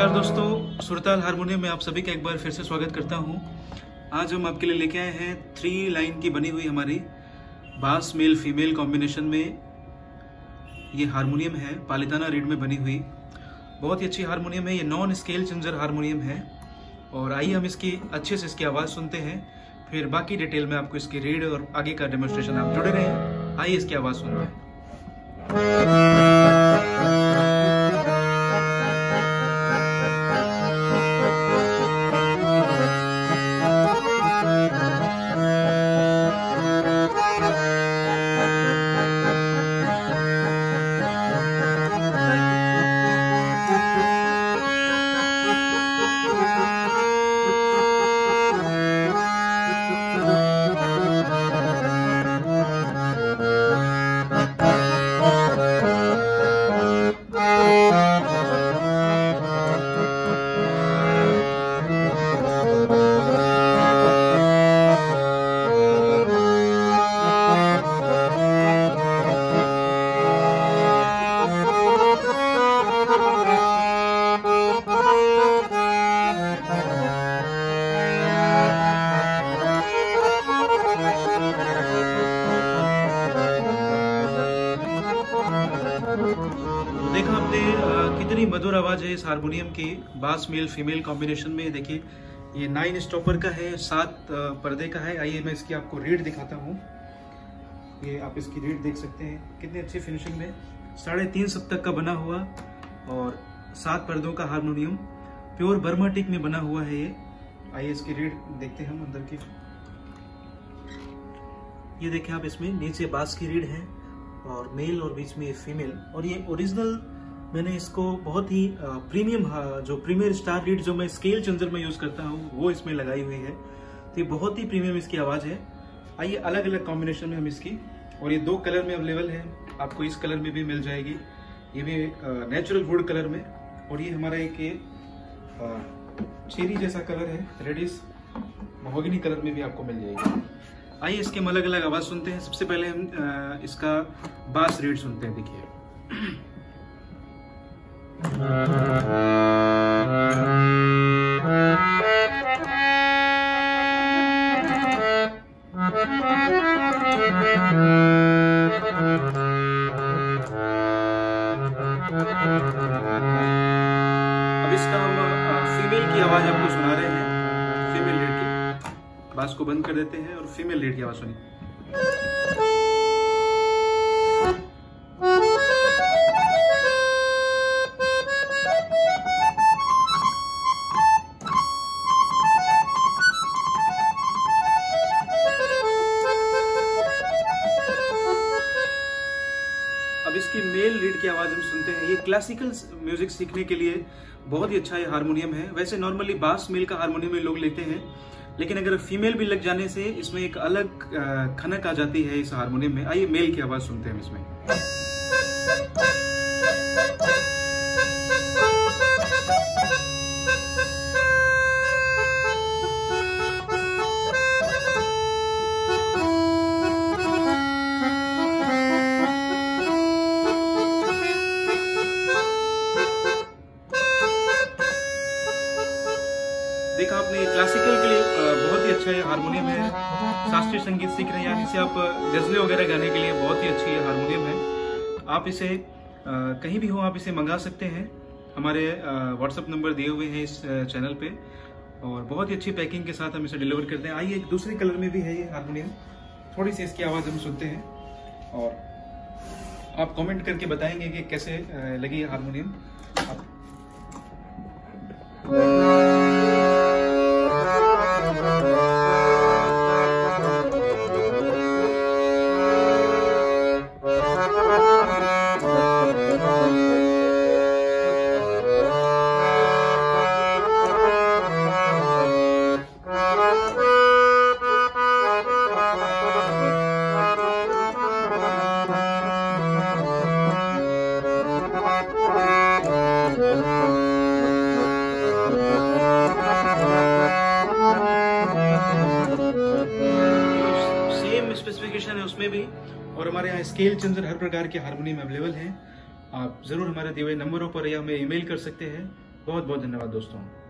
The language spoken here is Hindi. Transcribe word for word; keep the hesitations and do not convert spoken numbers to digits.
नमस्कार दोस्तों, सुरताल हारमोनियम में आप सभी का एक बार फिर से स्वागत करता हूं। आज हम आपके लिए लेके आए हैं थ्री लाइन की बनी हुई हमारी बास मेल फीमेल कॉम्बिनेशन में ये हारमोनियम है। पालिताना रीड में बनी हुई बहुत ही अच्छी हारमोनियम है। ये नॉन स्केल चेंजर हारमोनियम है और आइए हम इसकी अच्छे से इसकी आवाज़ सुनते हैं, फिर बाकी डिटेल में आपको इसकी रीड और आगे का डेमोन्स्ट्रेशन। आप जुड़े रहें, आइए इसकी आवाज़ सुनते हैं। देखा आपने कितनी मधुर आवाज है इस हारमोनियम की बास मेल फीमेल कॉम्बिनेशन में। देखिए ये नाइन स्टॉपर का है, सात पर्दे का है। आइए मैं इसकी आपको रीड दिखाता हूँ। ये आप इसकी रीड देख सकते हैं, कितनी अच्छी फिनिशिंग में, साढ़े तीन सप्तक का बना हुआ और सात पर्दों का हारमोनियम प्योर बर्मा टिक में बना हुआ है ये। आइए इसकी रीड देखते हैं हम अंदर की। ये देखिए आप, इसमें नीचे बास की रीड है और मेल और बीच में फीमेल, और ये ओरिजिनल मैंने इसको बहुत ही प्रीमियम जो प्रीमियर स्टार रीड जो मैं स्केल चेंजर में यूज करता हूँ वो इसमें लगाई हुई है। तो ये बहुत ही प्रीमियम इसकी आवाज है। आइए अलग अलग कॉम्बिनेशन में हम इसकी, और ये दो कलर में अवेलेबल है, आपको इस कलर में भी मिल जाएगी, ये भी नेचुरल वुड कलर में, और ये हमारा एक ये चेरी जैसा कलर है, रेडिश महोगनी कलर में भी आपको मिल जाएगी। आइए इसके हम अलग अलग आवाज सुनते हैं। सबसे पहले हम इसका बास रीड सुनते हैं। देखिए अब इसका हम फीमेल की आवाज आपको सुना रहे हैं। फीमेल लीड की बास को बंद कर देते हैं और फीमेल लीड की आवाज सुनिए। अब इसकी मेल लीड की आवाज हम सुनते हैं। ये क्लासिकल म्यूजिक सीखने के लिए बहुत ही अच्छा ये हारमोनियम है। वैसे नॉर्मली बास मेल का हारमोनियम लोग लेते हैं, लेकिन अगर फीमेल भी लग जाने से इसमें एक अलग खनक आ जाती है इस हारमोनियम में। आइए मेल की आवाज सुनते हैं इसमें। देखा आपने, क्लासिकल के लिए बहुत ही अच्छा ये हारमोनियम है। शास्त्रीय संगीत सीख रहे हैं या इसे आप गजलें वगैरह गाने के लिए बहुत ही अच्छी ये हारमोनियम है। आप इसे कहीं भी हो आप इसे मंगा सकते हैं। हमारे व्हाट्सएप नंबर दिए हुए हैं इस चैनल पे, और बहुत ही अच्छी पैकिंग के साथ हम इसे डिलीवर करते हैं। आइए एक दूसरे कलर में भी है ये हारमोनियम, थोड़ी सी इसकी आवाज़ हम सुनते हैं और आप कमेंट करके बताएंगे कि कैसे लगी ये हारमोनियम। आप स्पेसिफिकेशन है उसमें भी, और हमारे यहाँ स्केल चेंजर हर प्रकार के हारमोनियम अवेलेबल हैं। आप जरूर हमारे दिए हुए नंबरों पर या हमें ईमेल कर सकते हैं। बहुत बहुत धन्यवाद दोस्तों।